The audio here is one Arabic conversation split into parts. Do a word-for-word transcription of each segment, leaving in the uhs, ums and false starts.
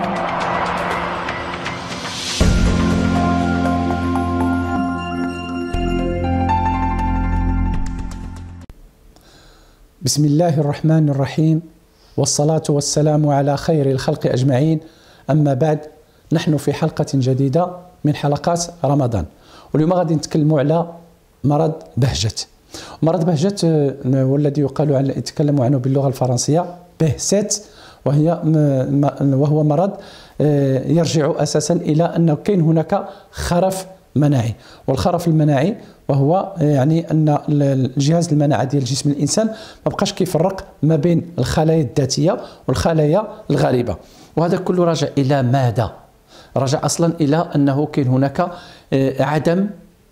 بسم الله الرحمن الرحيم، والصلاة والسلام على خير الخلق أجمعين. أما بعد، نحن في حلقة جديدة من حلقات رمضان، واليوم غادي نتكلموا على مرض بهجت. مرض بهجت والذي يقال عنه يتكلم عنه باللغة الفرنسية بهست، وهي وهو مرض يرجع أساسا إلى أنه كاين هناك خرف مناعي، والخرف المناعي وهو يعني ان الجهاز المناعي ديال جسم الانسان ما بقاش كيفرق ما بين الخلايا الذاتيه والخلايا الغريبه. وهذا كله راجع الى ماذا؟ راجع اصلا الى انه كاين هناك عدم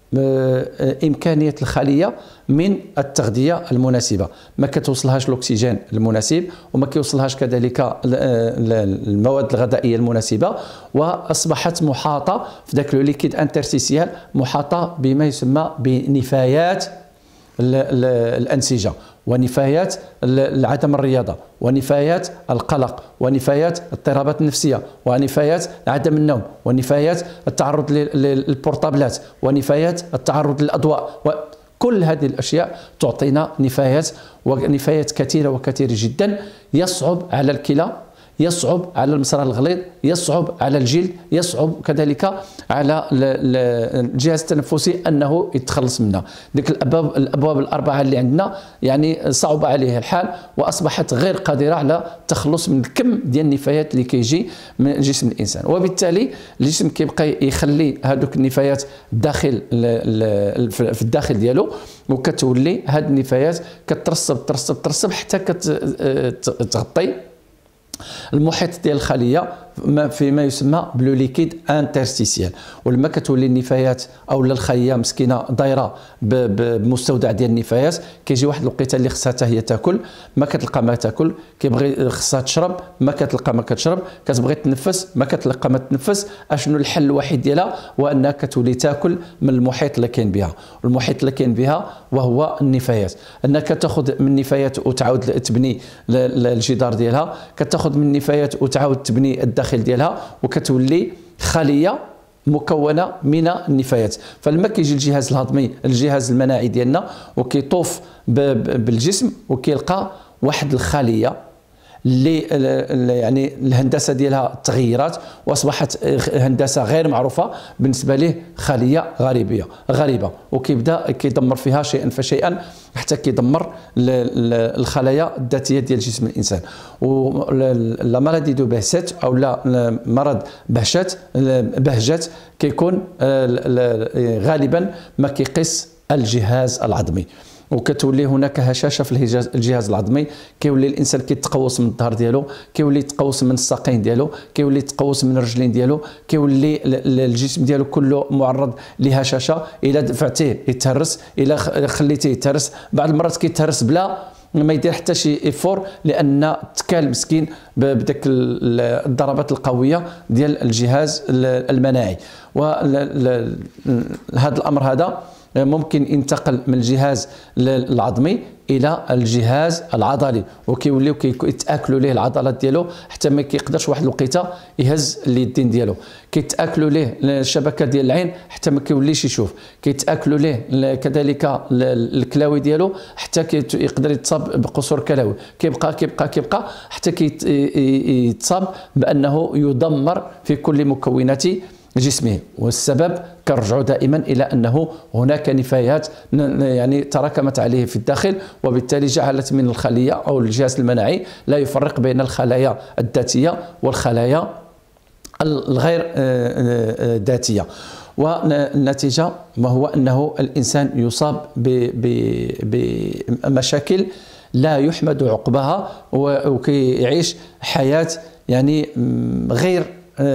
إمكانية الخلية من التغذية المناسبة، ما كتوصلهاش الأكسجين المناسب، وما كيوصلهاش كذلك المواد الغذائية المناسبة، وأصبحت محاطة في ذاك ليكيد انترستيسيال، محاطة بما يسمى بنفايات الأنسجة، ونفايات عدم الرياضة، ونفايات القلق، ونفايات الاضطرابات النفسية، ونفايات عدم النوم، ونفايات التعرض للبورتابلات، ونفايات التعرض للأضواء. وكل هذه الأشياء تعطينا نفايات، ونفايات كثيرة وكثيرة جدا. يصعب على الكلى، يصعب على المصرع الغليظ، يصعب على الجلد، يصعب كذلك على الجهاز التنفسي انه يتخلص منها. ديك الابواب الابواب الاربعه اللي عندنا يعني صعب عليه الحال، واصبحت غير قادره على التخلص من الكم ديال النفايات اللي كيجي من جسم الانسان، وبالتالي الجسم كيبقى يخلي هذوك النفايات داخل في الداخل ديالو، وكتولي هذه النفايات كترسب ترسب ترسب حتى كتغطي المحيط ديال الخليه فيما يسمى بلو ليكيد انترستيسيال. ولما كتولي النفايات او الخليه مسكينه دايره بمستودع ديال النفايات، كيجي واحد الوقيته اللي خصها حتى هي تاكل، ما كتلقى ما تاكل، كيبغي خصها تشرب ما كتلقى ما كتشرب، كتبغي تنفس ما كتلقى ما تنفس. اشنو الحل الوحيد ديالها؟ هو انها كتولي تاكل من المحيط اللي كاين بها، والمحيط اللي كاين بها وهو النفايات. انك تاخذ من النفايات وتعاود تبني الجدار ديالها، كتاخذ من النفايات وتعاود تبني الداخل ديالها، وكتولي خليه مكونه من النفايات. فلما كيجي الجهاز الهضمي الجهاز المناعي ديالنا وكيطوف بالجسم، وكيلقى واحد الخليه اللي يعني الهندسه ديالها تغيرت، واصبحت هندسه غير معروفه بالنسبه ليه، خليه غريبيه غريبه، وكيبدا كيدمر فيها شيئا فشيئا حتى كيدمر الخلايا الذاتيه ديال جسم الانسان. ولا مرض دو بهست او لا مرض بهجت بهجت كيكون غالبا ما كيقيس الجهاز العظمي، وكتولي هناك هشاشه في الجهاز العظمي، كيولي الانسان كيتقوس من الظهر ديالو، كيولي يتقوس من الساقين ديالو، كيولي يتقوس من الرجلين ديالو، كيولي الجسم ديالو كله معرض لهشاشه. الى دفعتيه يتهرس، الى خليتيه يتهرس، بعض المرات كيتهرس بلا ما يدير حتى شي ايفور، لان تكال مسكين بداك الضربات القويه ديال الجهاز المناعي. وهذا الامر هذا ممكن ينتقل من الجهاز العظمي الى الجهاز العضلي، وكيوليو كيتاكلوا ليه العضلات ديالو حتى ما كيقدرش واحد الوقيته يهز اليدين ديالو، كيتاكلوا ليه الشبكه ديال العين حتى ما كيوليش يشوف، كيتاكلوا ليه كذلك الكلاوي ديالو حتى يقدر يتصاب بقصور كلوي، كيبقى كيبقى كيبقى حتى كيتصاب بانه يدمر في كل مكونات جسمه. والسبب كنرجعوا دائما الى انه هناك نفايات يعني تراكمت عليه في الداخل، وبالتالي جعلت من الخليه او الجهاز المناعي لا يفرق بين الخلايا الذاتيه والخلايا الغير ذاتيه. والنتيجه ما هو انه الانسان يصاب بمشاكل لا يحمد عقبها، وكيعيش حياه يعني غير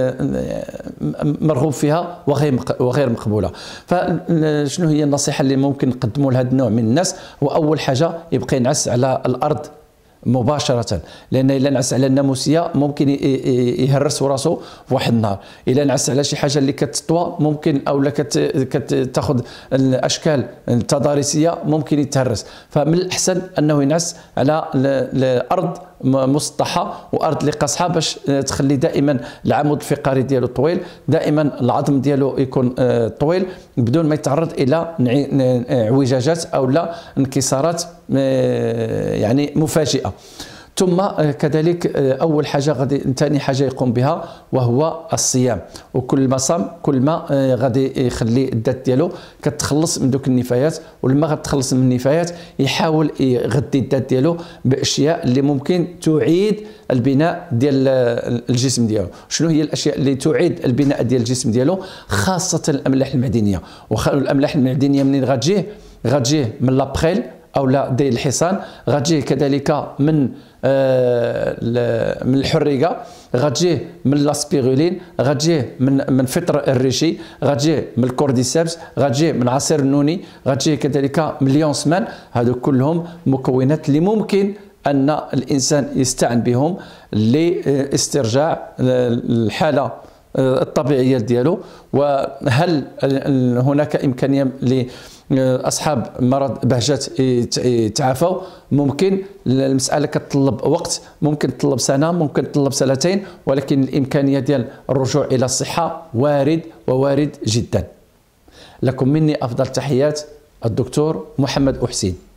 مرغوب فيها وغير وغير مقبوله. فشنو هي النصيحه اللي ممكن نقدموا لهذا النوع من الناس؟ واول حاجه يبقى ينعس على الارض مباشره، لان الا نعس على الناموسيه ممكن يهرس راسه في واحد النهار. الا نعس على شي حاجه اللي كتطوى ممكن او كتاخذ الاشكال التضاريسيه ممكن يتهرس. فمن الاحسن انه ينعس على الارض مسطحه وارض اللي قاصحه باش تخلي دائما العمود الفقري ديالو طويل، دائما العظم ديالو يكون طويل بدون ما يتعرض الى اعوجاجات او لا انكسارات يعني مفاجئه. ثم كذلك اول حاجه غادي ثاني حاجه يقوم بها وهو الصيام، وكل ما صام كل ما غادي يخلي الذات ديالو كتخلص من دوك النفايات، ولما غتخلص من النفايات يحاول يغذي الذات ديالو باشياء اللي ممكن تعيد البناء ديال الجسم ديالو. شنو هي الاشياء اللي تعيد البناء ديال الجسم ديالو؟ خاصه الاملاح المعدنيه. والاملاح المعدنيه منين غتجيه؟ غتجيه من لابخيل او لا ديال الحصان، غتجيه كذلك من آه من الحريقه، غتجيه من لاسبيرولين، غتجيه من من فطر الريشي، غتجيه من الكورديسيبس، غتجيه من عصير النوني، غتجيه كذلك من اليونسمان. هادو كلهم مكونات اللي ممكن ان الانسان يستعن بهم لاسترجاع الحاله الطبيعيه ديالو. وهل هناك امكانيه لاصحاب مرض بهجت يتعافوا؟ ممكن. المساله كتطلب وقت، ممكن تطلب سنه، ممكن تطلب سنتين، ولكن الامكانيه ديال الرجوع الى الصحه وارد ووارد جدا. لكم مني افضل تحيات، الدكتور محمد أحسين.